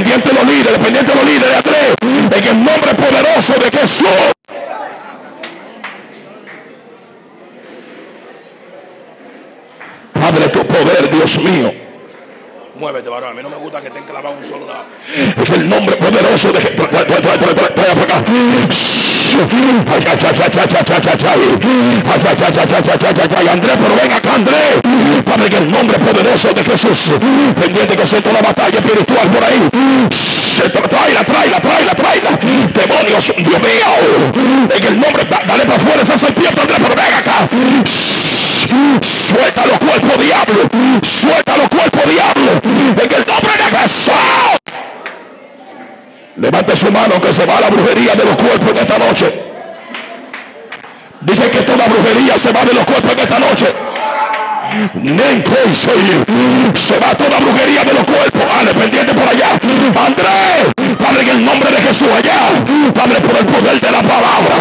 pendiente de los líderes, Andrés, en el nombre poderoso de Jesús. Padre, tu poder, Dios mío. Muévete, varón. A mí no me gusta que estén clavados un solo lado. En el nombre poderoso de Jesús. Trae para acá. Andrés, pero ven acá, Andrés. Padre, en el nombre poderoso de Jesús. Pendiente que siento la batalla espiritual por ahí. Tráela. Demonios, Dios mío. En el nombre, dale para afuera esa serpiente, Andrés, pero ven acá. Suéltalo, cuerpo diablo. En el nombre de Jesús. Levante su mano que se va a la brujería de los cuerpos en esta noche. Dije que toda brujería se va de los cuerpos en esta noche. Se va toda brujería de los cuerpos. Dale, pendiente por allá. Andrés, Padre, en el nombre de Jesús allá. Padre, por el poder de la palabra.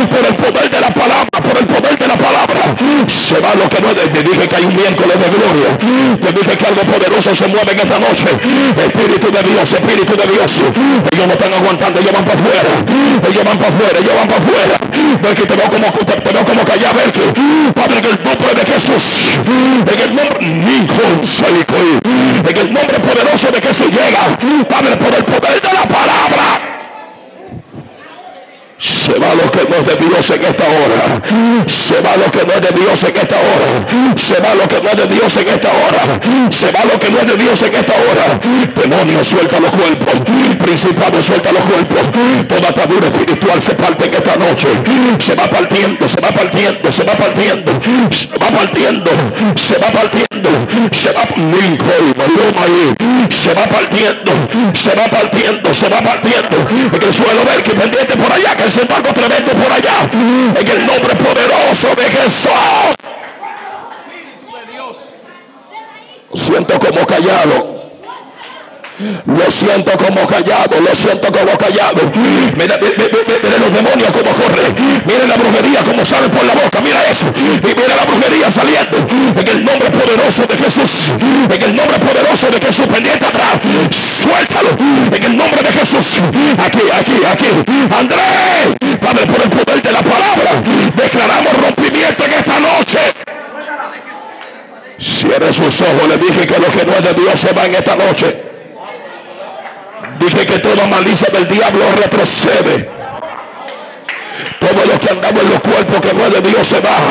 Se va lo que no es. Te dije que hay un miércoles de gloria. Te dije que algo poderoso se mueve en esta noche. Espíritu de Dios. Ellos no están aguantando. Ellos van para afuera. Ven que te veo como callado. Ven que, Padre, en el nombre de Jesús. En el nombre poderoso de Jesús llega, Padre, por el poder de la palabra. Se va lo que no es de Dios en esta hora. Demonio, suelta los cuerpos. Principado, suelta los cuerpos. Toda atadura espiritual se parte en esta noche. Se va partiendo. Se va partiendo. En el suelo, ver que pendiente por allá, que se embargo tremendo por allá. En el nombre poderoso de Jesús. Lo siento como callado. Mira los demonios como corren. Mira la brujería como sale por la boca. Mira eso. Y mira la brujería saliendo. En el nombre poderoso de Jesús. Pendiente atrás. Suéltalo. En el nombre de Jesús. Aquí. Andrés. Padre, por el poder de la palabra. Declaramos rompimiento en esta noche. Cierre sus ojos. Le dije que lo que no es de Dios se va en esta noche. Dije que toda malicia del diablo retrocede. Todo lo que andaba en los cuerpos que no es de Dios se va.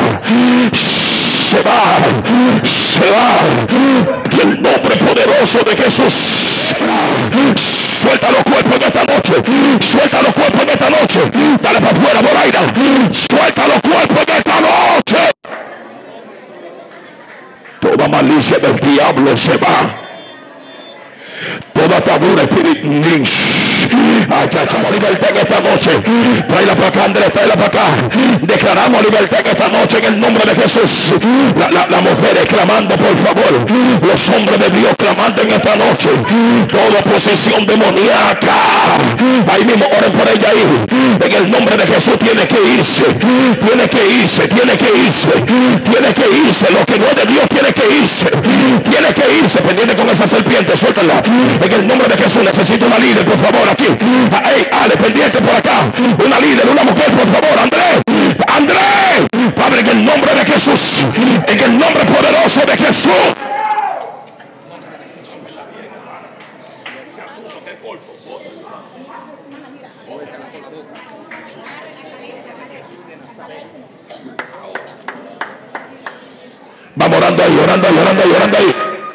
En el nombre poderoso de Jesús. Suelta los cuerpos en esta noche. Dale para afuera, Moraida. Suelta los cuerpos en esta noche. Toda malicia del diablo se va. Toda atadura espiritual. Libertad en esta noche. Tráela para acá, Andrés, tráela para acá. Declaramos libertad en esta noche en el nombre de Jesús. Las mujeres clamando, por favor. Los hombres de Dios clamando en esta noche. Toda posesión demoníaca. Ahí mismo, oren por ella ahí. En el nombre de Jesús tiene que irse. Lo que no es de Dios tiene que irse. Pendiente con esa serpiente, suéltala. En el nombre de Jesús necesito una líder, por favor, aquí. Ale, pendiente por acá. Una líder, una mujer, por favor. Andrés. Padre, en el nombre de Jesús. En el nombre poderoso de Jesús. Vamos orando ahí.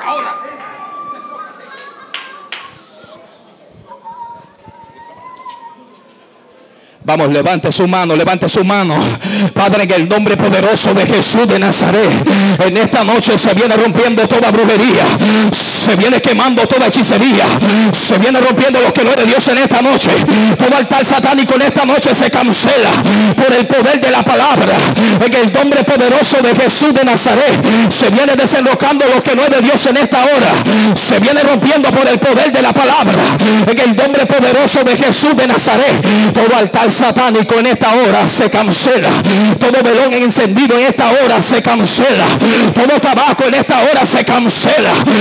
Vamos, levante su mano. Padre, en el nombre poderoso de Jesús de Nazaret, en esta noche se viene rompiendo toda brujería, se viene quemando toda hechicería, se viene rompiendo lo que no es de Dios en esta noche. Todo altar satánico en esta noche se cancela por el poder de la palabra. En el nombre poderoso de Jesús de Nazaret, se viene desenrocando lo que no es de Dios en esta hora, se viene rompiendo por el poder de la palabra. En el nombre poderoso de Jesús de Nazaret, todo altar satánico en esta hora se cancela. Todo velón encendido en esta hora se cancela. Todo tabaco en esta hora se cancela. Culebra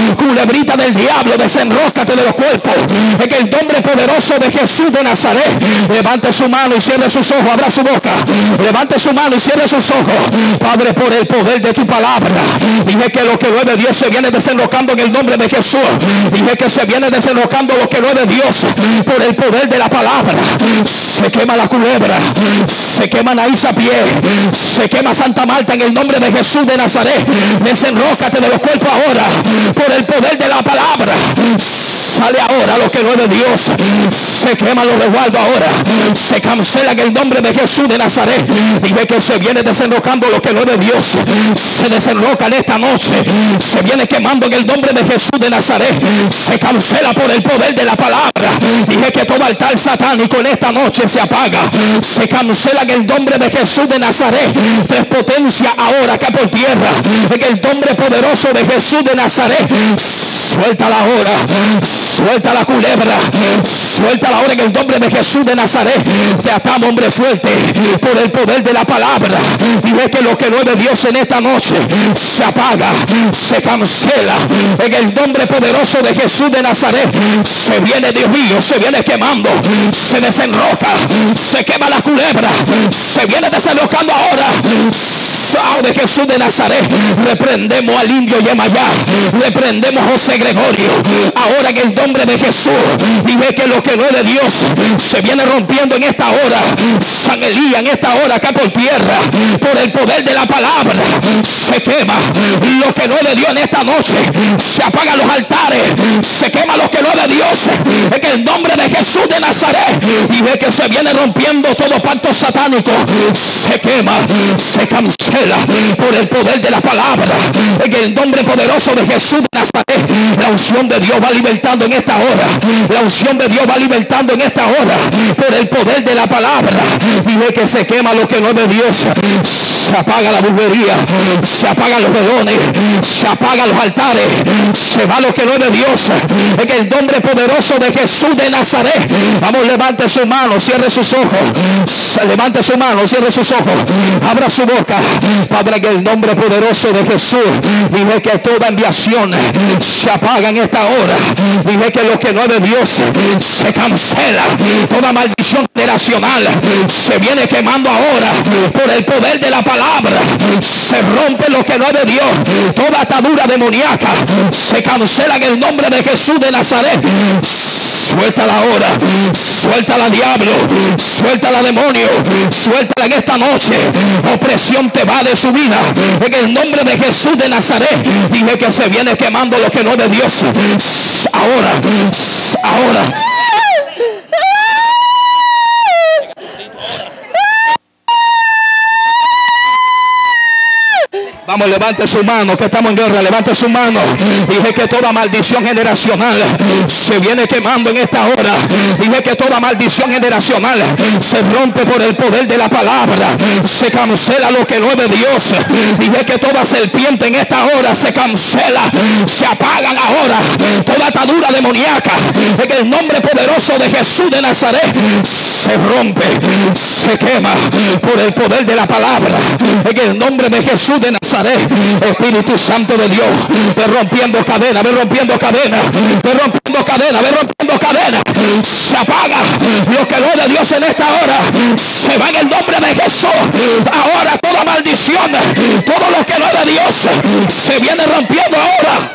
culebrita del diablo, desenrócate de los cuerpos. En el nombre poderoso de Jesús de Nazaret, levante su mano y cierre sus ojos, abra su boca. Levante su mano y cierre sus ojos. Padre, por el poder de tu palabra, dije que lo que no es de Dios se viene desenrocando en el nombre de Jesús. Dije que se viene desenrocando lo que no es de Dios por el poder de la palabra. Se quema la culebra, se quema Anaís a pie, se quema Santa Marta en el nombre de Jesús de Nazaret. Desenrócate de los cuerpos ahora por el poder de la palabra. Sale ahora lo que no es de Dios. Se queman los resguardos ahora. Se cancela en el nombre de Jesús de Nazaret. Dije que se viene desenrocando lo que no es de Dios. Se desenroca en esta noche. Se viene quemando en el nombre de Jesús de Nazaret. Se cancela por el poder de la palabra. Dije que todo altar satánico en esta noche se apaga. Se cancela en el nombre de Jesús de Nazaret. Despotencia ahora acá por tierra. En el nombre poderoso de Jesús de Nazaret. Suéltala ahora. Suelta la culebra. Suéltala ahora en el nombre de Jesús de Nazaret. Te atamos, hombre fuerte, por el poder de la palabra. Dije que lo que no es de Dios en esta noche se apaga, se cancela en el nombre poderoso de Jesús de Nazaret. Se viene, Dios mío, se viene quemando, se desenroca, se quema la culebra, se viene desenrocando ahora. De Jesús de Nazaret, reprendemos al indio Yemayá, reprendemos a José Gregorio, ahora en el nombre de Jesús. Dije que lo que no es de Dios se viene rompiendo en esta hora. San Elías en esta hora acá por tierra, por el poder de la palabra, se quema lo que no es de Dios en esta noche. Se apagan los altares, se quema lo que no es de Dios en el nombre de Jesús de Nazaret. Dije que se viene rompiendo todo pacto satánico, se quema, se cancela por el poder de la palabra. En el nombre poderoso de Jesús de Nazaret, la unción de Dios va libertando en esta hora. La unción de Dios va libertando en esta hora por el poder de la palabra. Dije que se quema lo que no es de Dios. Se apaga la brujería, se apagan los velones, se apagan los altares, se va lo que no es de Dios. En el nombre poderoso de Jesús de Nazaret. Vamos, levante su mano, cierre sus ojos. Levante su mano, cierre sus ojos, abra su boca. Padre, en el nombre poderoso de Jesús, dije que toda enviación se apaga en esta hora. Dije que lo que no es de Dios se cancela. Toda maldición generacional se viene quemando ahora por el poder de la palabra. Se rompe lo que no es de Dios. Toda atadura demoníaca se cancela en el nombre de Jesús de Nazaret. Suéltala ahora, suéltala diablo, suéltala demonio, suéltala en esta noche. Opresión te va de su vida en el nombre de Jesús de Nazaret. Dije que se viene quemando lo que no es de Dios. Ahora, ahora. Vamos, levante su mano, que estamos en guerra, levante su mano. Dije que toda maldición generacional se viene quemando en esta hora. Dije que toda maldición generacional se rompe por el poder de la palabra. Se cancela lo que no es de Dios. Dije que toda serpiente en esta hora se cancela, se apagan ahora. Toda atadura demoníaca en el nombre poderoso de Jesús de Nazaret se rompe, se quema por el poder de la palabra. En el nombre de Jesús de Nazaret. Espíritu Santo de Dios, ve rompiendo cadena, ve rompiendo cadena, ve rompiendo cadena, ve rompiendo cadena. Se apaga lo que no es de Dios en esta hora. Se va en el nombre de Jesús. Ahora toda maldición, todo lo que no es de Dios se viene rompiendo ahora.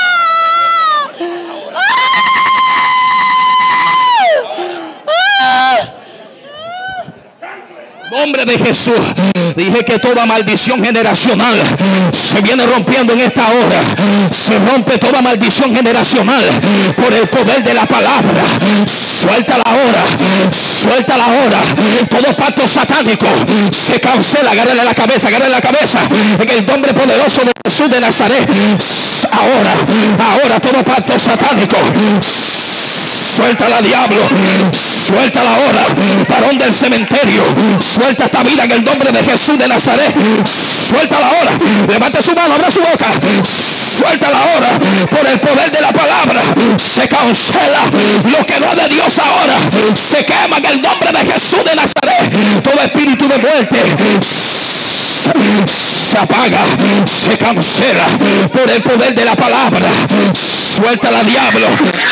Nombre de Jesús. Dije que toda maldición generacional se viene rompiendo en esta hora. Se rompe toda maldición generacional por el poder de la palabra. Suéltala ahora, suéltala ahora. Todo pacto satánico se cancela. Agárrale la cabeza, agárrale la cabeza en el nombre poderoso de Jesús de Nazaret. Ahora todo pacto satánico, suéltala, diablo, suéltala ahora, varón del cementerio, suelta esta vida en el nombre de Jesús de Nazaret. Suéltala ahora, levante su mano, abra su boca. Suéltala ahora por el poder de la palabra. Se cancela lo que no es de Dios ahora. Se quema en el nombre de Jesús de Nazaret todo espíritu de muerte. se apaga, se cancela por el poder de la palabra. Suéltala, diablo.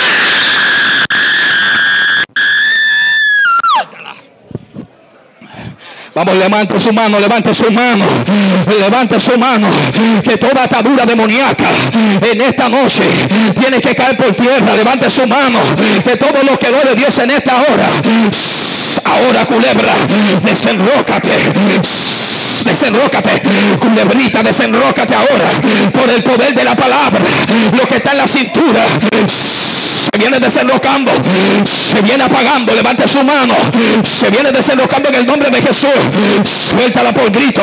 Vamos, levante su mano, levante su mano, levante su mano. Que toda atadura demoníaca en esta noche tiene que caer por tierra. Levante su mano. Que todo lo que no de Dios en esta hora, ahora, culebra, desenrócate. Desenrócate, culebrita, desenrócate ahora por el poder de la palabra. Lo que está en la cintura se viene desenrocando, se viene apagando. Levante su mano, se viene desenrocando en el nombre de Jesús. Suéltala por grito,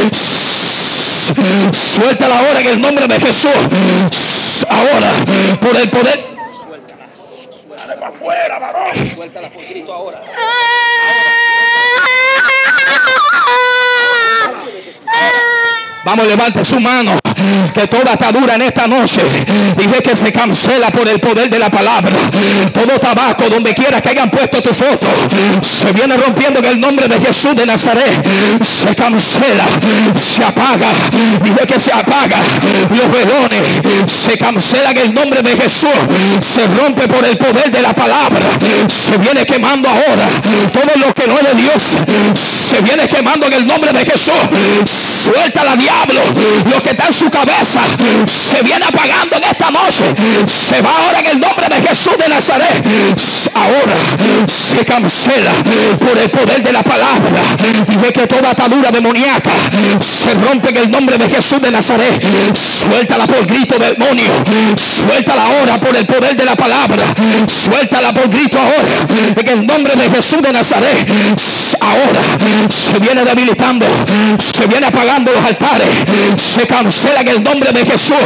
suéltala ahora en el nombre de Jesús. Ahora, por el poder. Suéltala para afuera, varón. Suéltala por grito ahora. Vamos, levante su mano. Que toda atadura en esta noche, dije que se cancela por el poder de la palabra. Todo tabaco, donde quiera que hayan puesto tu foto, se viene rompiendo en el nombre de Jesús de Nazaret. Se cancela, se apaga. Dije que se apaga. Los velones se cancelan en el nombre de Jesús. Se rompe por el poder de la palabra. Se viene quemando ahora. Todo lo que no es de Dios se viene quemando en el nombre de Jesús. Suéltala, diablo. Lo que está en su cabeza se viene apagando en esta noche. Se va ahora en el nombre de Jesús de Nazaret. Ahora se cancela por el poder de la palabra. Dije que toda atadura demoníaca se rompe en el nombre de Jesús de Nazaret. Suéltala por grito, demonio. Suéltala ahora por el poder de la palabra. Suéltala por grito ahora en el nombre de Jesús de Nazaret. Ahora se viene debilitando, se viene apagando los altares. Se cancela en el nombre de Jesús.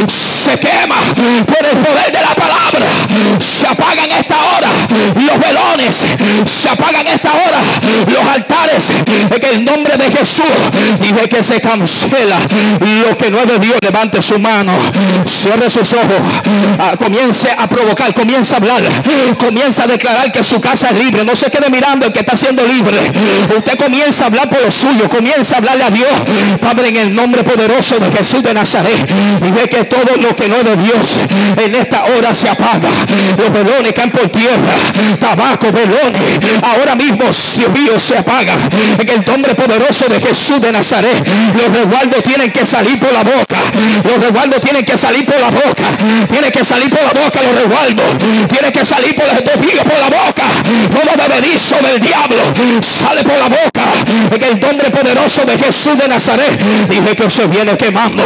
Se quema por el poder de la palabra. Se apagan esta hora los velones. Se apagan esta hora los altares en el nombre de Jesús. Dije que se cancela lo que no es de Dios. Levante su mano, cierre sus ojos, comience a provocar, comience a hablar, comience a declarar que su casa es libre. No se quede mirando el que está siendo libre. Usted comienza a hablar por lo suyo, comienza a hablarle a Dios. Padre, en el nombre poderoso de Jesús de Nazaret, dije que todo lo que no es de Dios en esta hora se apaga. Los velones caen por tierra, tabaco, velones, ahora mismo, Dios mío, se apaga en el nombre poderoso de Jesús de Nazaret. Los resguardos tienen que salir por la boca. Los resguardos tienen que salir por la boca. Tienen que salir por la boca los resguardos. Tienen que salir por los desvíos por la boca. Todo bebedizo del diablo sale por la boca en el nombre poderoso de Jesús de Nazaret. Dije que se viene quemando.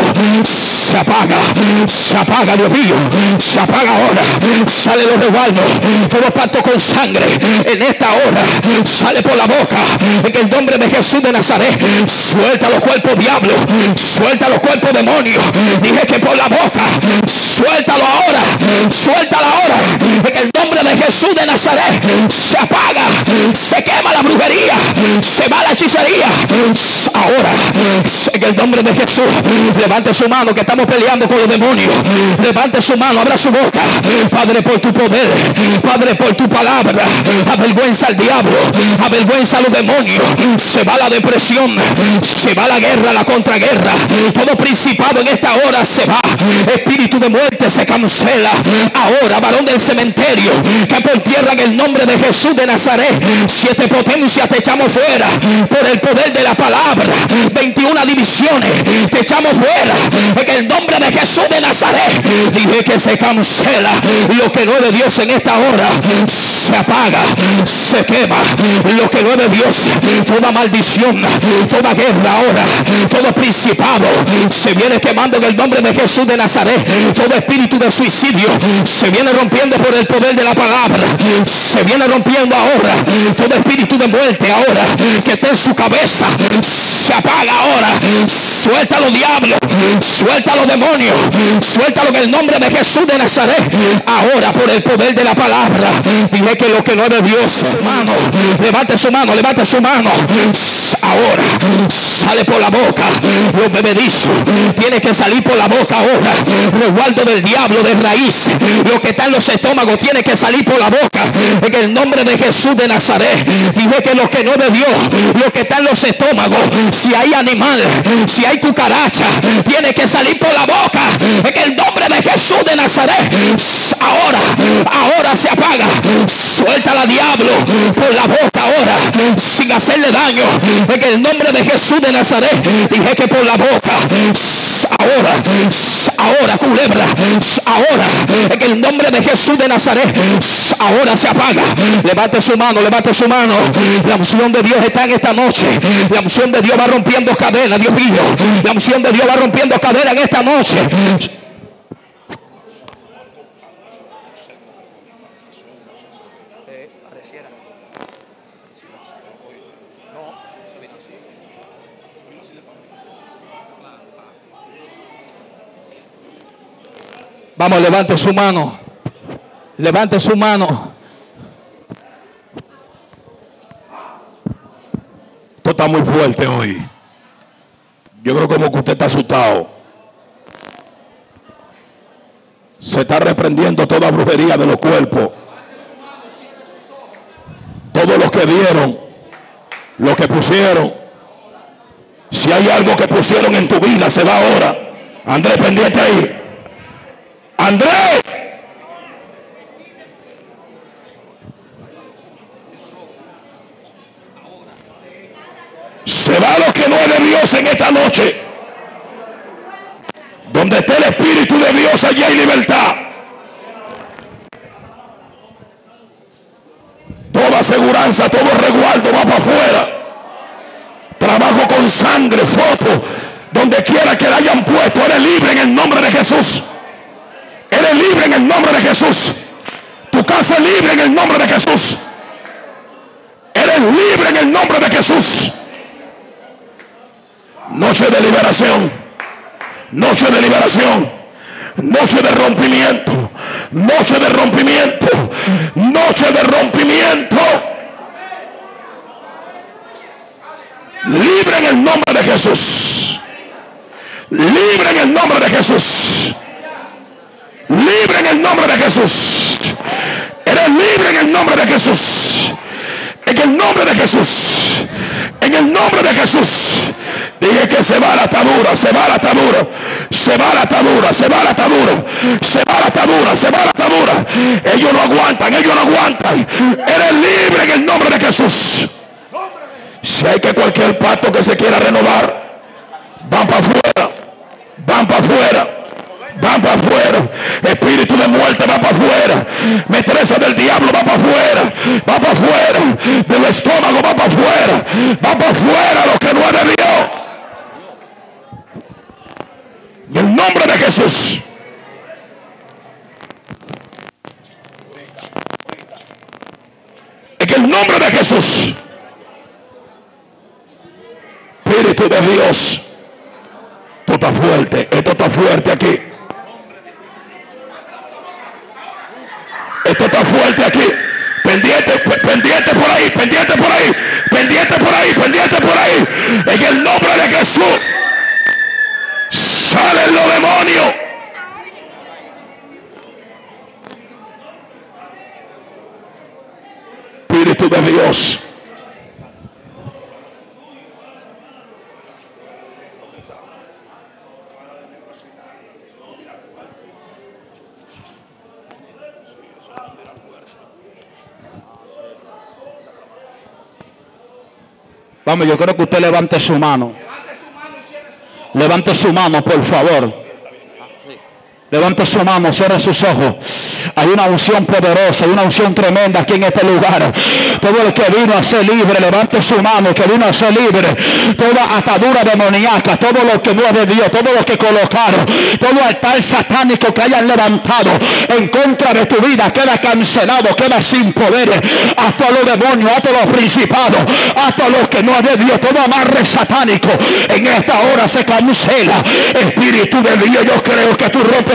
Se apaga, Dios mío. Se apaga ahora. Sale los resguardos. Todo pacto con sangre en esta hora sale por la boca en el nombre de Jesús de Nazaret. Suelta los cuerpos diablo. Suelta los cuerpos demonios. Dije que por la boca. Suéltalo ahora. Suéltalo ahora. En el nombre de Jesús de Nazaret. Se apaga. Se quema la brujería. Se va la hechicería. Ahora. En el nombre de Jesús. Levante su mano que estamos peleando con los demonios. Levante su mano. Abra su boca. Padre, por tu poder. Padre, por tu palabra. Avergüenza al diablo. Avergüenza a los demonios. Se va la depresión. Se va la guerra, la contraguerra. Todo principado en esta hora se va. Espíritu de muerte se cancela. Ahora, varón del cementerio, que por tierra en el nombre de Jesús de Nazaret. 7 potencias te echamos fuera por el poder de la palabra. 21 divisiones te echamos fuera en el nombre de Jesús de Nazaret. Dije que se cancela lo que no es de Dios en esta hora. Se apaga, se quema lo que no es de Dios. Toda maldición, toda guerra ahora, todo principado se viene quemando en el nombre de Jesús de Nazaret. Todo espíritu de suicidio se viene rompiendo por el poder de la palabra. Se viene rompiendo ahora. Todo espíritu de muerte ahora que está en su cabeza se apaga ahora. Suéltalo, diablo. Suéltalo, demonios. Suéltalo en el nombre de Jesús de Nazaret. Ahora por el poder de la palabra. Dije que lo que no es de Dios, hermano, levante su mano, levante su mano. Ahora sale por la boca. Los bebedizos tiene que salir por la boca ahora. Resguardo del diablo de raíz. Lo que está en los estómagos estómago tiene que salir por la boca. En el nombre de Jesús de Nazaret. Dije que lo que no bebió, lo que está en los estómagos, si hay animal, si hay cucaracha, tiene que salir por la boca. En el nombre de Jesús de Nazaret. Ahora se apaga. Suéltala, diablo, por la boca ahora, sin hacerle daño. En el nombre de Jesús de Nazaret. Dije que por la boca. Ahora, culebra, ahora, en el nombre de Jesús de Nazaret, ahora se apaga. Levante su mano, levante su mano. La unción de Dios está en esta noche. La unción de Dios va rompiendo cadenas, Dios mío. La unción de Dios va rompiendo cadenas en esta noche. Vamos, levante su mano. Levante su mano. Esto está muy fuerte hoy. Yo creo como que usted está asustado. Se está reprendiendo toda brujería de los cuerpos. Todos los que dieron, los que pusieron. Si hay algo que pusieron en tu vida, se va ahora. Andrés, pendiente ahí. Andrés. Se va lo que no es de Dios en esta noche. Donde esté el Espíritu de Dios, allí hay libertad. Toda aseguranza, todo resguardo va para afuera. Trabajo con sangre, foto, donde quiera que la hayan puesto. Eres libre en el nombre de Jesús. Eres libre en el nombre de Jesús. Tu casa es libre en el nombre de Jesús. Eres libre en el nombre de Jesús. Noche de liberación. Noche de liberación. Noche de rompimiento. Noche de rompimiento. Noche de rompimiento. Libre en el nombre de Jesús. Libre en el nombre de Jesús. Libre en el nombre de Jesús. Eres libre en el nombre de Jesús. En el nombre de Jesús. En el nombre de Jesús. Dije que se va la atadura, se va la atadura, se va la atadura, se va la atadura, se va la atadura, se va la atadura. Ellos no aguantan, ellos no aguantan. Eres libre en el nombre de Jesús. Si hay que cualquier pacto que se quiera renovar, van para afuera, van para afuera. Va para afuera. Espíritu de muerte va para afuera. Metresa del diablo va para afuera. Va para afuera. Del estómago va para afuera. Va para afuera lo que no es de Dios. En el nombre de Jesús. En el nombre de Jesús. Espíritu de Dios. Esto está fuerte. Esto está fuerte aquí. Esto está fuerte aquí. Pendiente, pendiente por ahí, pendiente por ahí, pendiente por ahí, pendiente por ahí. En el nombre de Jesús. Salen los demonios. Espíritu de Dios. Vamos, yo creo que usted levante su mano. Levante su mano, por favor. Levante su mano, cierre sus ojos. Hay una unción poderosa, hay una unción tremenda aquí en este lugar. Todo el que vino a ser libre, levante su mano, que vino a ser libre. Toda atadura demoníaca, todo lo que no es de Dios, todo lo que colocaron, todo altar satánico que hayan levantado en contra de tu vida, queda cancelado, queda sin poder. Hasta los demonios, hasta los principados, hasta los que no es de Dios, todo amarre satánico en esta hora se cancela. Espíritu de Dios, yo creo que tú rompes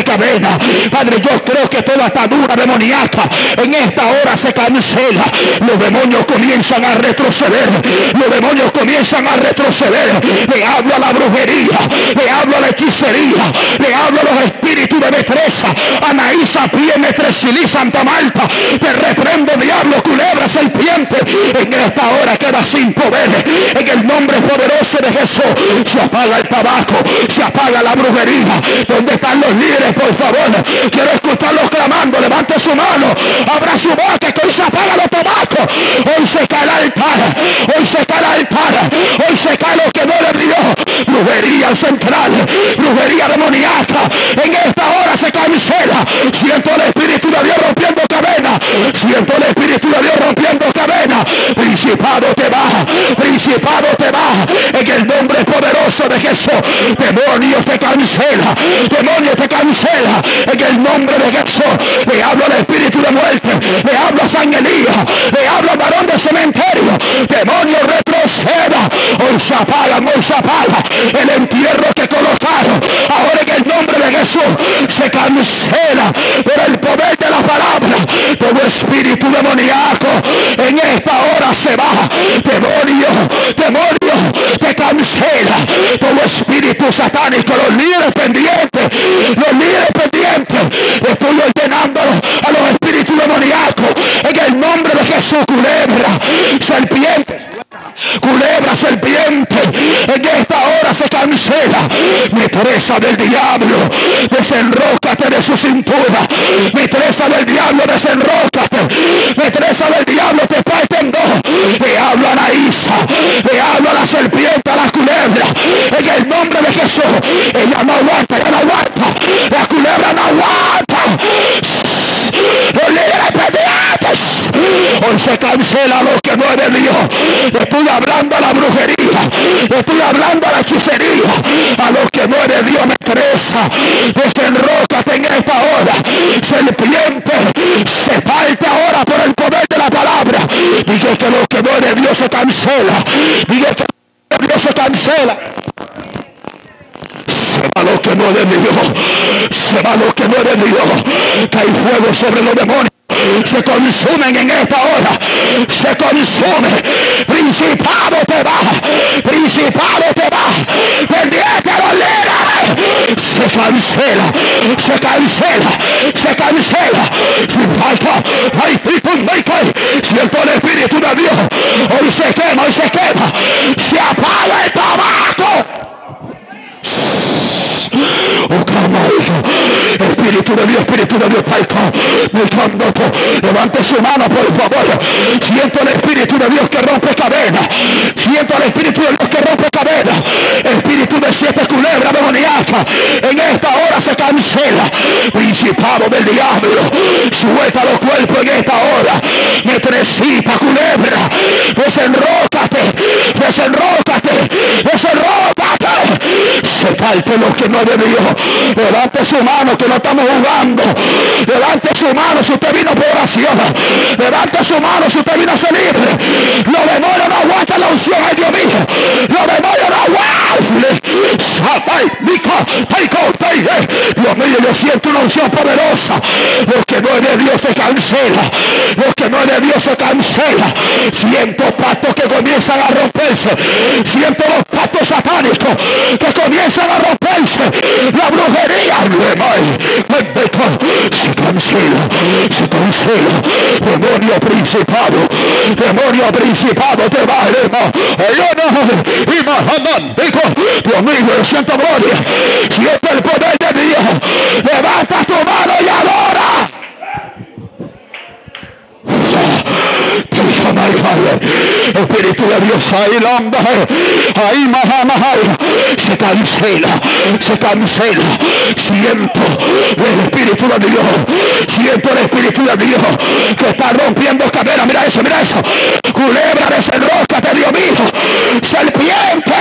cadena. Padre, yo creo que toda atadura demoníaca en esta hora se cancela. Los demonios comienzan a retroceder. Los demonios comienzan a retroceder. Le hablo a la brujería, le hablo a la hechicería, le hablo a los espíritus de Metresa, Anaísa, Pie, Metresilí, Santa Marta. Te reprendo, diablo, culebra, serpiente. En esta hora queda sin poder. En el nombre poderoso de Jesús se apaga el tabaco, se apaga la brujería. ¿Dónde están los líderes, por favor? Quiero escucharlos clamando. Levante su mano, abra su boca, que hoy se apaga los tabacos. Hoy se cae el altar, hoy se cae el altar, hoy se cae lo que no le brilló. Brujería central, brujería demoníaca, en esta hora se cancela. Siento el Espíritu de Dios rompiendo cadenas, siento el Espíritu de Dios rompiendo cadenas. Principado te baja, principado te baja, en el nombre poderoso de Jesús. Demonio te cancela, demonio te cancela, en el nombre de Jesús. Le hablo al espíritu de muerte, le hablo a San Elías, le hablo al varón del cementerio. Demonio, retroceda. Hoy se apaga el entierro que colocaron. Ahora en el nombre de Jesús se cancela por el poder de la palabra. Todo espíritu demoníaco en esta hora se va. Demonio, demonio, te cancela. Todo espíritu satánico, los líderes pendientes, estoy ordenando a los espíritus demoníacos en el nombre de Jesús. Culebra, serpientes, culebra, serpiente, en esta hora se cancela. Metresa del diablo, desenrócate de su cintura. Metresa del diablo, desenrócate. Metresa del diablo, te parte en dos. Le hablo a Anaísa, le hablo a la serpiente, a la culebra, en el nombre de Jesús. Ella no aguanta, ella no aguanta. La culebra no aguanta. Los líderes pendientes, hoy se cancela lo que no es de Dios. Estoy hablando a la brujería, estoy hablando a la hechicería, a lo que no es de Dios. Metresa, desenrócate en esta hora. Serpiente, se parte ahora por el poder de la palabra. Diga que lo que no es de Dios se cancela. Diga que lo que no es de Dios se cancela. Se va lo que no es de Dios, se va lo que no es de Dios. Cae fuego sobre los demonios, se consumen en esta hora, se consume. Principado te va, principado te va, pendiente a los líderes. Se cancela, se cancela, se cancela. Sin falta, hay siento el Espíritu de Dios. Hoy se quema, hoy se quema. Se apaga el tabaco. Oh, clama, Espíritu de Dios, Paico, levante su mano, por favor. Siento el Espíritu de Dios que rompe cadenas. Siento el Espíritu de Dios que rompe cadenas. Espíritu de 7 culebras demoníacas, en esta hora se cancela. Principado del diablo, suelta los cuerpos en esta hora. Metresita, culebra, desenrócate, desenrócate, desenrócate. Se parte lo que no es de Dios. Levante su mano, que no estamos jugando. Levante su mano si usted vino por oración. Levante su mano si usted vino a ser libre. Los demonios no aguantan la unción, ay Dios mío. Los demonios no aguantan. Dios mío, yo siento una unción poderosa. Lo que no es de Dios se cancela. Lo que no es de Dios se cancela. Siento pactos que comienzan a romperse. Siento los pactos satánicos que comienzan a romperse. La brujería se cancela, se cancela. Demonio principado, te va, Dios mío, yo siento gloria, siento el poder de Dios. Levanta tu mano y adora. Espíritu de Dios, ahí se cancela, se cancela. Siento el Espíritu de Dios, siento el Espíritu de Dios que está rompiendo cadenas. Mira eso, mira eso. Culebra, desenrócate, Dios mío. Serpiente,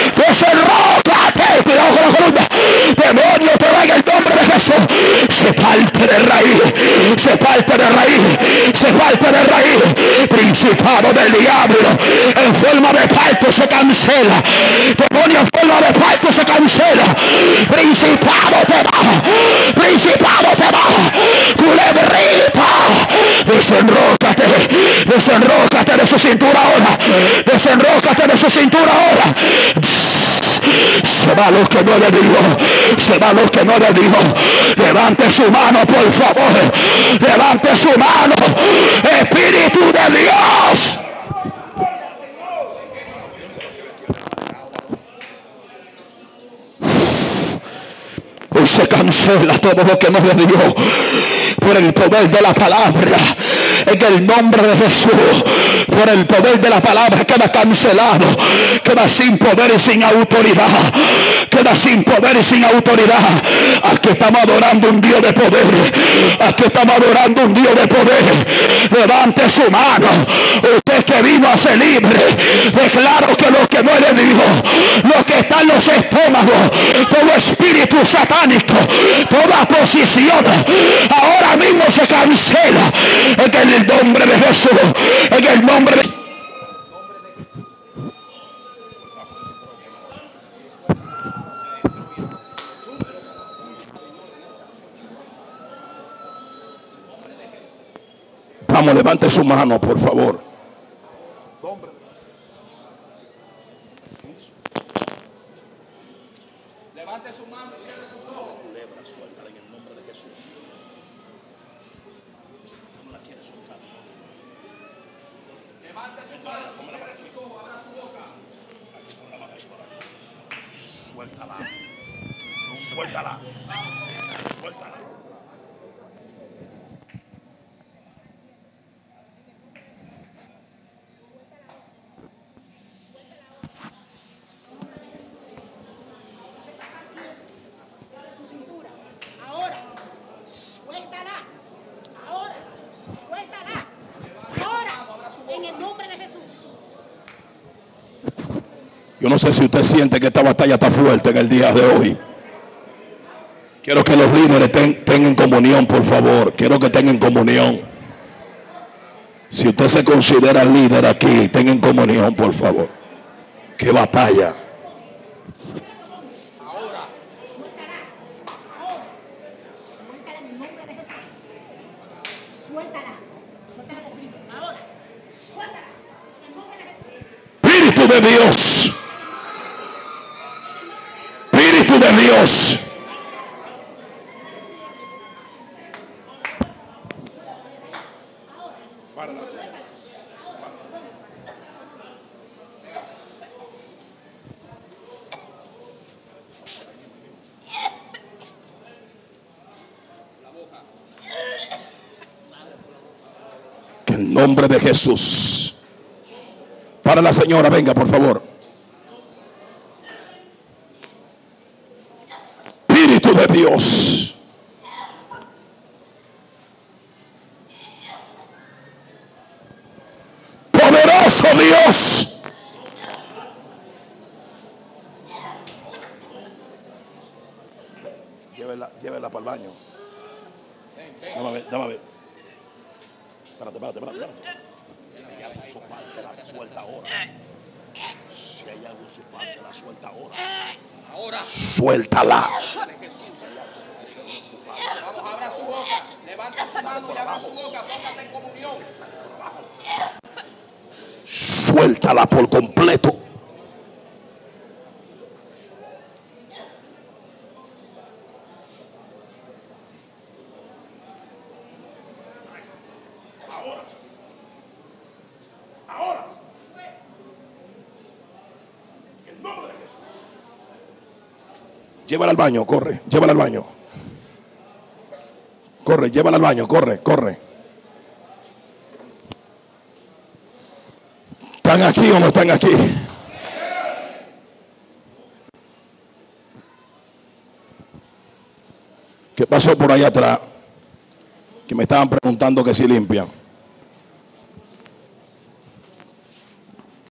desenrócate. Cuidado con la columna. Demonio, te va en el nombre de Jesús. Se parte de raíz, se parte de raíz, se parte de raíz. Principado del diablo en forma de parto se cancela. Demonio en forma de parto se cancela. Principado te baja, principado te baja. Culebrita, desenrócate, desenrócate de su cintura ahora, desenrócate de su cintura ahora. Se va lo que no le digo, se va lo que no le digo. Levante su mano, por favor, levante su mano. Espíritu de Dios, hoy se cancela todo lo que no le dio por el poder de la palabra. En el nombre de Jesús, por el poder de la palabra, queda cancelado, queda sin poder y sin autoridad, queda sin poder y sin autoridad. Aquí estamos adorando un Dios de poder, aquí estamos adorando un Dios de poder. Levante su mano, usted que vino a ser libre. Declaro que lo que no le dijo, lo que está en los estómagos, todo espíritu satánico, toda posición, ahora mismo se cancela en el nombre de Jesús, en el nombre de... Vamos, levante su mano, por favor. Levante su mano y cierre sus ojos. Culebra, suéltala en el nombre de Jesús. No la quiere soltar. Levante su mano y cierre sus ojos. Abra su boca. Aquí por la mano, ahí por ahí. Suéltala. Suéltala. Suéltala. Yo no sé si usted siente que esta batalla está fuerte en el día de hoy. Quiero que los líderes tengan comunión, por favor. Quiero que tengan comunión. Si usted se considera líder aquí, tengan comunión, por favor. ¡Qué batalla! Ahora. Suéltala en el nombre de Jesús. Suéltala. Suéltala los gritos. Ahora. Suéltala. En el nombre de Jesús. Espíritu de Dios. Espíritu de Dios. Que en nombre de Jesús. Para la señora, venga, por favor. Espíritu de Dios. Poderoso Dios. Llévela para el baño. Dame a ver. Espérate. Si hay algo en su parte, la suelta ahora. Si hay algo en su parte, la suelta ahora. Ahora. Suéltala. Vamos, abra su boca. Levante su mano y abra su boca. Póngase en comunión. Suéltala por completo. Ahora. En el nombre de Jesús. Llévala al baño, corre. Llévala al baño. Corre, llévala al baño, corre. ¿Están aquí o no están aquí? ¿Qué pasó por allá atrás? Que me estaban preguntando que si limpian.